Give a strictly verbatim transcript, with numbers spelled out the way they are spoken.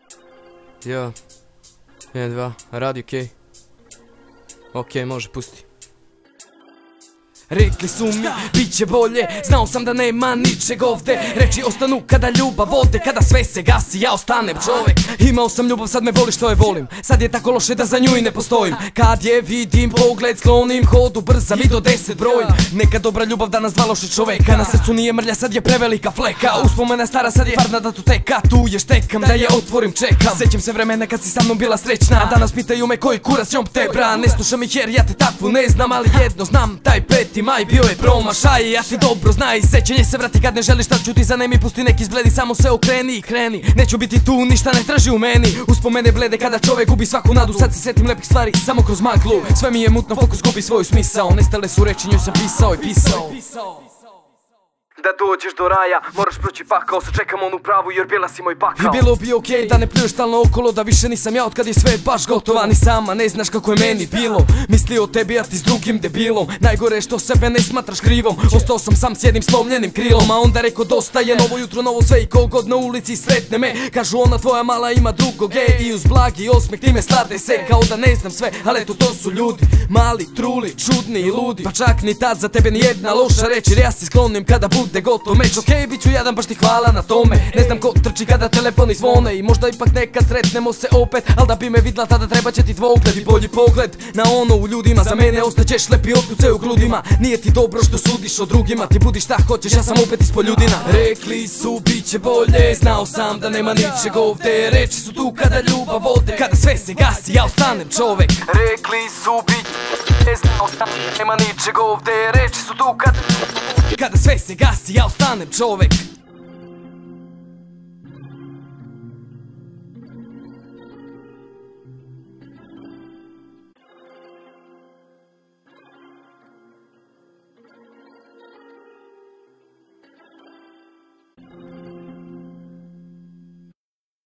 Jo, jedan, dva, radi okej. Okej, može, pusti. Rekli su mi, bit će bolje, znao sam da nema ničeg ovde. Reči ostanu kada ljubav ode, kada sve se gasi, ja ostanem čovek. Imao sam ljubav, sad me voli što je volim, sad je tako loše da za nju i ne postojim. Kad je vidim, pogled sklonim, hodu brza, mi do deset brojim. Neka dobra ljubav, danas dva loše čoveka, na srcu nije mrlja, sad je prevelika fleka. Uspomena stara, sad je varna da tu teka, tu je štekam, da je otvorim, čekam. Sećam se vremena kad si sa mnom bila srećna, a danas pitaju me koji kurac njom te bra. Ne slušam ih jer ja te takvu ne znam, ali jedno znam, taj peti maj bio je promašaj. Ja ti dobro znaj, sećanje se vrati kad ne želiš, tad ću ti za nemi, pusti neki zbledi, samo se okreni i kreni. Neću biti tu, ništa ne traži u meni. Uspomene blede kada čovek gubi svaku nadu, sad se setim lepih stvari samo kroz maglu. Sve mi je mutno, fokus gubi svoju smisao, nestale su reči, njoj sam pisao i pisao. Da dođeš do raja, moraš proći pakao, sad čekam onu pravu jer bila si moj pakao. I bilo bi okej da ne pljuješ stalno okolo, da više nisam ja od kad je sve baš gotova. Ni sama ne znaš kako je meni bilo, misli o tebi a ti s drugim debilom. Najgore je što sebe ne smatraš krivom, ostao sam sam s jednim slomljenim krilom. A onda reko dosta je, novo jutro, novo sve i kogod na ulici sretne me. Kažu ona tvoja mala ima drugog, ej, i uz blagi osmeh ti me slade se. Kao da ne znam sve, ali eto to su ljudi, mali, truli, čudni i ludi. Pa čak ni tad za tebe ni jedna loša reč, jer ja si sklonim kada bude gotov meč. Okej, bit ću jadan, baš ti hvala na tome. Ne znam ko trči kada telefoni zvone, i možda ipak nekad sretnemo se opet, al da bi me vidla tada treba će ti dvogled i bolji pogled na ono u ljudima. Za mene ostaćeš lepi otkuce u grudima, nije ti dobro što sudiš o drugima, ti budi šta hoćeš, ja sam opet ispod ljudina. Rekli su bit će bolje, znao sam da nema ničeg ovde. Reči su tu kada ljubav ode, kada sve se gasi, ja ostanem čovek. Rekli su bit će bolje, znao sam da nema ničeg ovde. Reči su tu kada Kada sve se gasi, ja ostanem čovek.